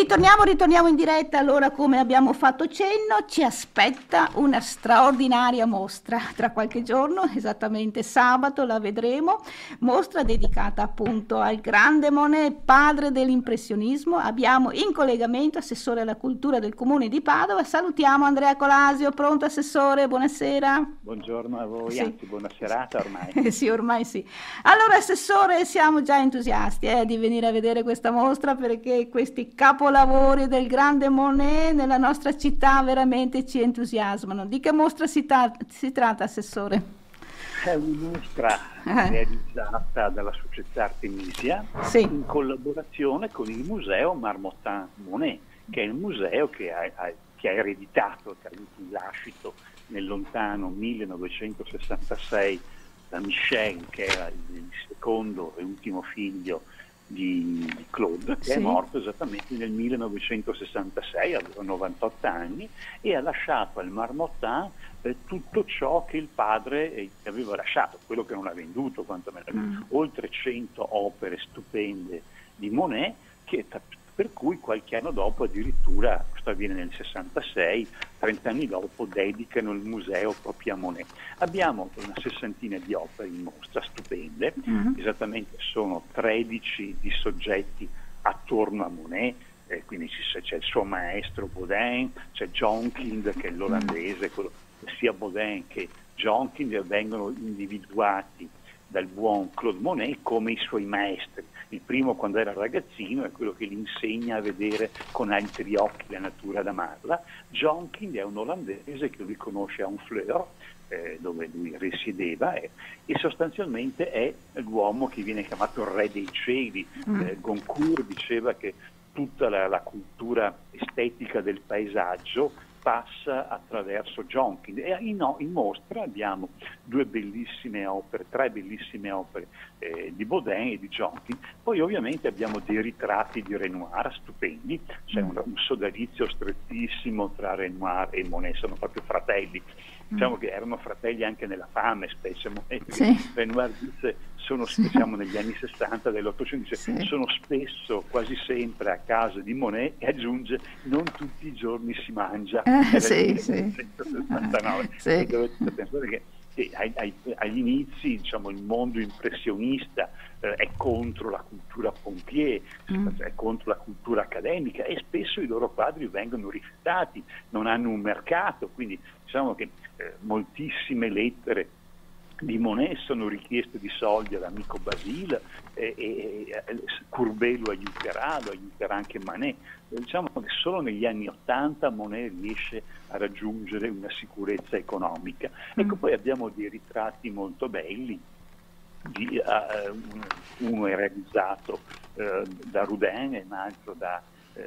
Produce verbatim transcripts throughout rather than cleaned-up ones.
ritorniamo, ritorniamo in diretta. Allora, come abbiamo fatto cenno, ci aspetta una straordinaria mostra tra qualche giorno, esattamente sabato la vedremo, mostra dedicata appunto al grande Monet, padre dell'impressionismo. Abbiamo in collegamento assessore alla cultura del comune di Padova. Salutiamo Andrea Colasio. Pronto assessore? Buonasera. Buongiorno a voi, Sì. Anzi buona serata ormai. Eh sì, ormai sì. Allora assessore, siamo già entusiasti eh, di venire a vedere questa mostra, perché questi capolavori del grande Monet nella nostra città veramente ci entusiasmano. Di che mostra si, ta- si tratta, assessore? È una mostra Eh. realizzata dalla società Artemisia Sì. in collaborazione con il museo Marmottan-Monet, che è il museo che ha, ha, che ha ereditato, che ha avuto un lascito nel lontano millenovecentosessantasei da Michel, che era il secondo e ultimo figlio di, di Claude, che Sì. è morto esattamente nel millenovecentosessantasei, aveva novantotto anni, e ha lasciato al Marmottan eh, tutto ciò che il padre eh, aveva lasciato, quello che non ha venduto, quantomeno, Mm. oltre cento opere stupende di Monet, che per cui qualche anno dopo addirittura, questo avviene nel sessantasei, trenta anni dopo dedicano il museo proprio a Monet. Abbiamo una sessantina di opere in mostra, stupende, Mm. esattamente sono tredici di soggetti attorno a Monet, eh, quindi c'è il suo maestro Baudin, c'è Jonkind che è l'olandese, quello, sia Baudin che Jonkind vengono individuati dal buon Claude Monet come i suoi maestri. Il primo, quando era ragazzino, è quello che gli insegna a vedere con altri occhi la natura da amarla. Jonkind è un olandese che lui conosce a Honfleur, eh, dove lui risiedeva, eh, e sostanzialmente è l'uomo che viene chiamato il re dei cieli. Mm. Eh, Goncourt diceva che tutta la, la cultura estetica del paesaggio passa attraverso Jonkind, e in, in mostra abbiamo due bellissime opere, tre bellissime opere eh, di Baudin e di Jonkind. Poi ovviamente abbiamo dei ritratti di Renoir stupendi, c'è un, un sodalizio strettissimo tra Renoir e Monet, sono proprio fratelli. Diciamo che erano fratelli anche nella fame, specie Monet. Sì. Renoir dice, sono, Sì. siamo negli anni sessanta dell'Ottocento, dice, Sì. sono spesso, quasi sempre a casa di Monet, e aggiunge, non tutti i giorni si mangia. Eh, Era sì, il sì. millenovecentosessantanove. Sì. E dovete pensare che che ai, ai, agli inizi, diciamo, il mondo impressionista eh, è contro la cultura pompier, Mm. è contro la cultura accademica, e spesso i loro quadri vengono rifiutati, non hanno un mercato, quindi diciamo che eh, moltissime lettere di Monet sono richieste di soldi all'amico Basile, e, e, e Courbet lo aiuterà, lo aiuterà anche Manet. Diciamo che solo negli anni Ottanta Monet riesce a raggiungere una sicurezza economica. Mm. Ecco, poi abbiamo dei ritratti molto belli, di, uh, uno è realizzato uh, da Rodin e un altro da,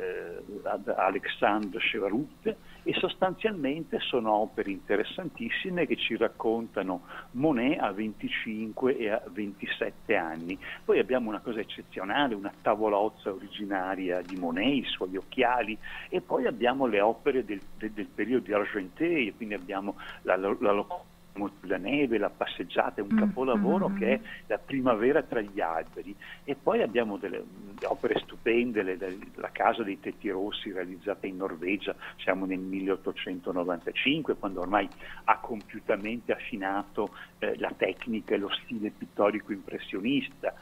uh, da Alexandre Chevarut, e sostanzialmente sono opere interessantissime che ci raccontano Monet a venticinque e a ventisette anni. Poi abbiamo una cosa eccezionale, una tavolozza originaria di Monet, i suoi occhiali, e poi abbiamo le opere del, del, del periodo di Argenteuil, quindi abbiamo la, la, la la neve, la passeggiata, è un capolavoro mm-hmm. che è La primavera tra gli alberi. E poi abbiamo delle opere stupende, le, le, la casa dei tetti rossi realizzata in Norvegia, siamo nel milleottocentonovantacinque, quando ormai ha compiutamente affinato eh, la tecnica e lo stile pittorico impressionista.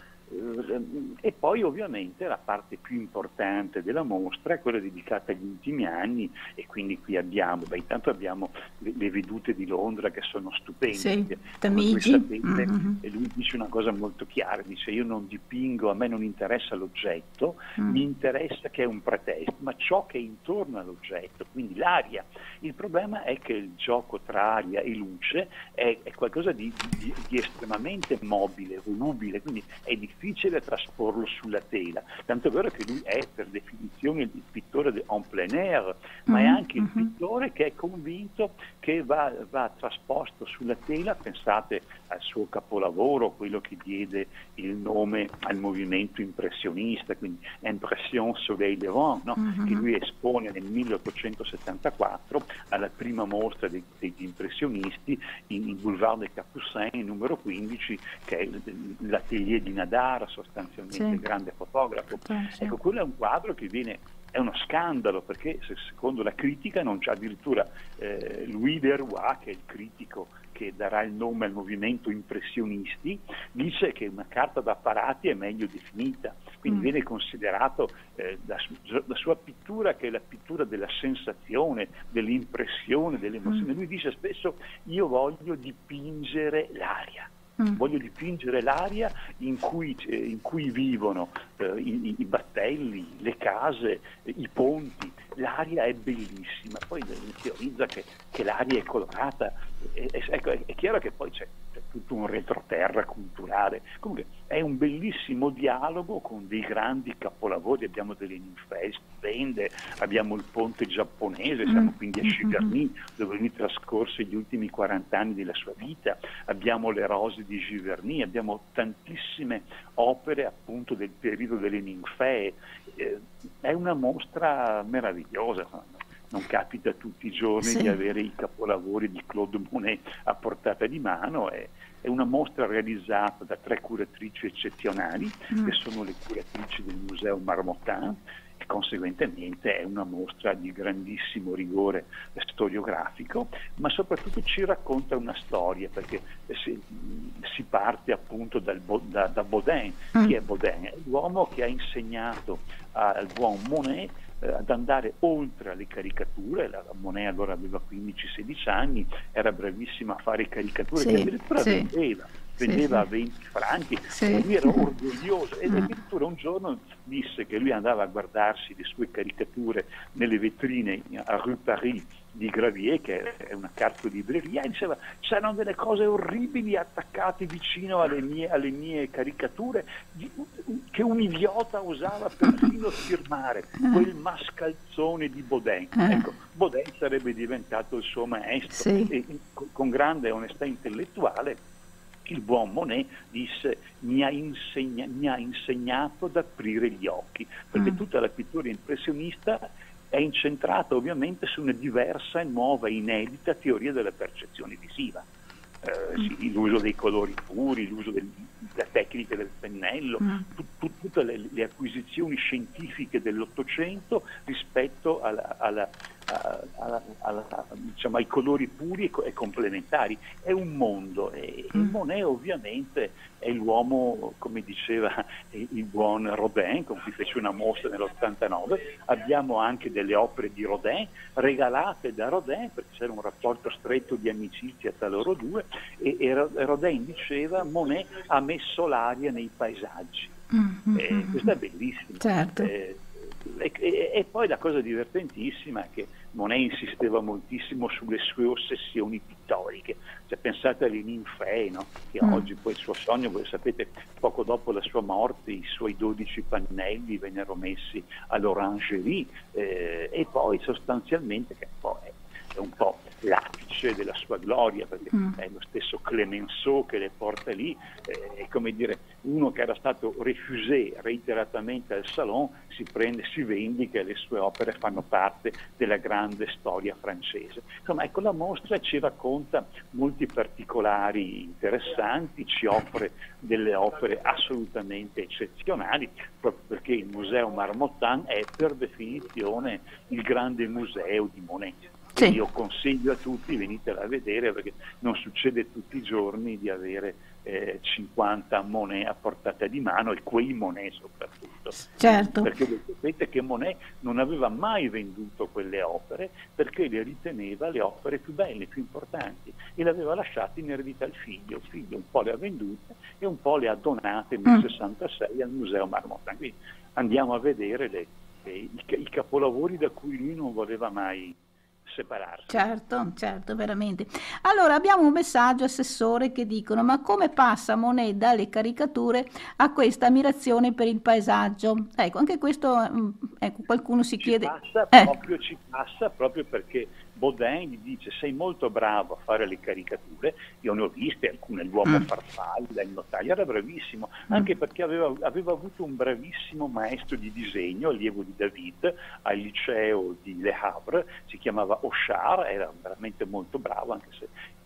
E poi ovviamente la parte più importante della mostra è quella dedicata agli ultimi anni, e quindi qui abbiamo, beh, intanto abbiamo le, le vedute di Londra che sono stupende. Sì, come voi sapete, mm-hmm. e lui dice una cosa molto chiara, dice: io non dipingo, a me non interessa l'oggetto, mm. mi interessa che è un pretesto, ma ciò che è intorno all'oggetto, quindi l'aria. Il problema è che il gioco tra aria e luce è, è qualcosa di, di, di estremamente mobile, volubile, quindi è difficile trasporlo sulla tela, tanto è vero che lui è per definizione il pittore en plein air, ma è anche il pittore che è convinto che va, va trasposto sulla tela. Pensate al suo capolavoro, quello che diede il nome al movimento impressionista, quindi Impression Soleil Levant, no? mm-hmm. che lui espone nel milleottocentosettantaquattro alla prima mostra dei, degli impressionisti in, in Boulevard des Capucins, numero quindici, che è l'atelier di Nadar, sostanzialmente, sì. il grande fotografo. Sì. Ecco, quello è un quadro che viene è uno scandalo, perché se, secondo la critica non c'è addirittura eh, Louis Leroy, che è il critico che darà il nome al movimento impressionisti, dice che una carta da parati è meglio definita, quindi mm. viene considerato eh, la, su- la sua pittura, che è la pittura della sensazione, dell'impressione, dell'emozione. Mm. Lui dice spesso: io voglio dipingere l'aria. Mm. Voglio dipingere l'aria in cui, eh, in cui vivono eh, i, i battelli, le case, eh, i ponti. L'aria è bellissima, poi teorizza che, che l'aria è colorata. È, è, ecco, è, è chiaro che poi c'è, c'è tutto un retroterra culturale. Comunque è un bellissimo dialogo con dei grandi capolavori. Abbiamo delle ninfee stupende, abbiamo il ponte giapponese, siamo quindi a Giverny, dove lui trascorse gli ultimi quaranta anni della sua vita, abbiamo le rose di Giverny, abbiamo tantissime opere appunto del periodo delle ninfee. Eh, è una mostra meravigliosa. Non capita tutti i giorni sì. di avere i capolavori di Claude Monet a portata di mano. È, è una mostra realizzata da tre curatrici eccezionali, mm. che sono le curatrici del Museo Marmottan, e conseguentemente è una mostra di grandissimo rigore storiografico, ma soprattutto ci racconta una storia, perché si, si parte appunto dal, da, da Baudin. Mm. Chi è Baudin? È l'uomo che ha insegnato al buon Monet ad andare oltre alle caricature. La Monet allora aveva quindici sedici anni, era bravissima a fare caricature, sì, che addirittura sì. vendeva, vendeva sì, a venti franchi, sì. e lui era orgoglioso, ed addirittura un giorno disse che lui andava a guardarsi le sue caricature nelle vetrine a Rue Paris di Gravier, che è una cartolibreria, e diceva: c'erano delle cose orribili attaccate vicino alle mie, alle mie caricature, di, che un idiota usava persino firmare, quel mascalzone di Baudin. Ecco, Baudin sarebbe diventato il suo maestro, sì. e con grande onestà intellettuale il buon Monet disse: mi ha, insegna, mi ha insegnato ad aprire gli occhi, perché mm. tutta la pittura impressionista è incentrata ovviamente su una diversa, nuova, inedita teoria della percezione visiva. Eh, sì, l'uso dei colori puri, l'uso della tecnica del pennello, mm. tu, tu, tutte le, le acquisizioni scientifiche dell'Ottocento rispetto alla, alla, alla, alla, alla, diciamo, ai colori puri e, e complementari. È un mondo, e, mm. e Monet ovviamente è l'uomo, come diceva il buon Rodin, con cui fece una mostra nell'ottantanove. Abbiamo anche delle opere di Rodin regalate da Rodin, perché c'era un rapporto stretto di amicizia tra loro due, e, e Rodin diceva: Monet ha messo l'aria nei paesaggi. Mm-hmm. Eh, questo è bellissimo. Certo. Eh, e, e, e poi la cosa divertentissima è che Monet insisteva moltissimo sulle sue ossessioni pittoriche. Cioè, pensate alle ninfee, no? Che mm. oggi poi il suo sogno, voi sapete, poco dopo la sua morte i suoi dodici pannelli vennero messi all'Orangerie, eh, e poi sostanzialmente, che poi è, è un po' l'apice della sua gloria, perché mm. è lo stesso Clemenceau che le porta lì, eh, è come dire, uno che era stato refusé reiteratamente al Salon si prende, si vendica, e le sue opere fanno parte della grande storia francese. Insomma, ecco, la mostra ci racconta molti particolari interessanti, ci offre delle opere assolutamente eccezionali, proprio perché il Museo Marmottan è per definizione il grande museo di Monet. Sì. Io consiglio a tutti, venitela a vedere, perché non succede tutti i giorni di avere eh, cinquanta Monet a portata di mano, e quei Monet soprattutto. Certo. Perché voi sapete che Monet non aveva mai venduto quelle opere, perché le riteneva le opere più belle, più importanti, e le aveva lasciate in eredità al figlio. Il figlio un po' le ha vendute e un po' le ha donate nel mm. sessantasei al Museo Marmottan. Quindi andiamo a vedere le, le, i, i capolavori da cui lui non voleva mai separarsi. Certo, certo, veramente. Allora abbiamo un messaggio, assessore, che dicono: ma come passa Monet dalle caricature a questa ammirazione per il paesaggio? Ecco, anche questo, ecco, qualcuno si ci chiede. Passa eh. proprio, ci passa proprio perché Baudin gli dice: sei molto bravo a fare le caricature, io ne ho viste alcune, l'uomo mm. farfalla, il notaio, era bravissimo, mm. anche perché aveva, aveva avuto un bravissimo maestro di disegno, allievo di David, al liceo di Le Havre, si chiamava Auchard, era veramente molto bravo, anche se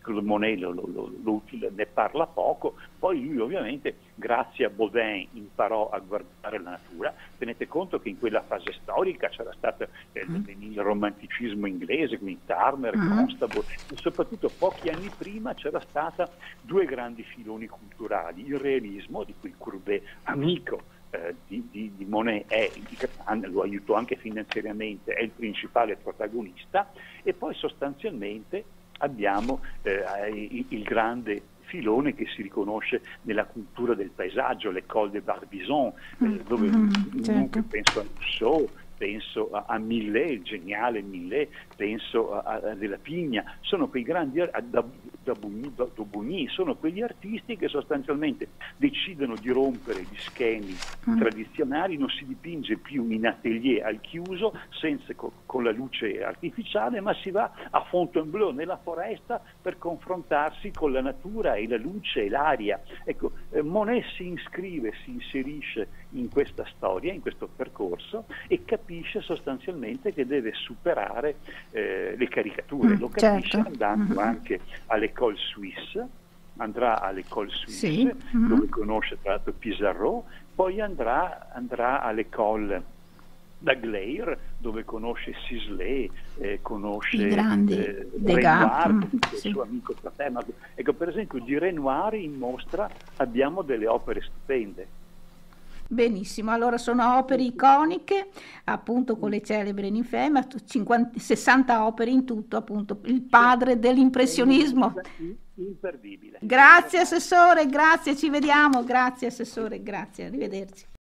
Claude Monet lo, lo, lo, lo, ne parla poco, poi lui ovviamente grazie a Baudin imparò a guardare la natura. Tenete conto che in quella fase storica c'era stato eh, mm. il romanticismo inglese, quindi Turner, mm. Constable, e soprattutto pochi anni prima c'era stata due grandi filoni culturali, il realismo, di cui Courbet, amico eh, di, di, di Monet, è, lo aiutò anche finanziariamente, è il principale protagonista, e poi sostanzialmente abbiamo eh, il, il grande filone che si riconosce nella cultura del paesaggio, l'École de Barbizon, eh, dove mm, certo. penso a Rousseau, penso a, a Millet, il geniale Millet, penso a, a della Pigna, sono quei grandi, a Daubigny, sono quegli artisti che sostanzialmente decidono di rompere gli schemi mm. tradizionali, non si dipinge più in atelier al chiuso, senza, con, con la luce artificiale, ma si va a Fontainebleau, nella foresta, per confrontarsi con la natura e la luce e l'aria. Ecco, eh, Monet si iscrive, si inserisce in questa storia, in questo percorso, e capisce sostanzialmente che deve superare eh, le caricature. Mm, Lo capisce certo. andando mm-hmm. anche all'École Suisse, andrà all'École Suisse, sì. mm-hmm. dove conosce tra l'altro Pissarro, poi andrà, andrà all'École d'Aglaire, dove conosce Sisley, eh, conosce i grandi eh, Degas, Renoir, mm, il sì. suo amico fraterno. Ecco, per esempio di Renoir in mostra abbiamo delle opere stupende. Benissimo, allora sono opere iconiche, appunto con le celebri ninfee, ma cinquanta, sessanta opere in tutto, appunto il padre dell'impressionismo. Imperdibile. Grazie Assessore, grazie, ci vediamo, grazie Assessore, grazie, arrivederci.